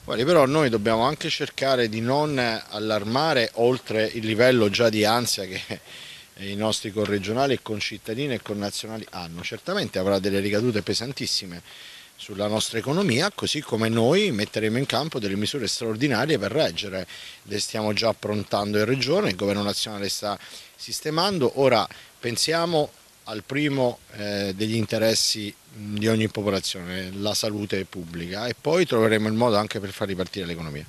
Guardi, però noi dobbiamo anche cercare di non allarmare oltre il livello già di ansia che i nostri corregionali e concittadini e connazionali hanno. Certamente avrà delle ricadute pesantissime sulla nostra economia, così come noi metteremo in campo delle misure straordinarie per reggere. Le stiamo già approntando in regione, il governo nazionale sta sistemando. Ora pensiamo al primo degli interessi di ogni popolazione, la salute pubblica, e poi troveremo il modo anche per far ripartire l'economia.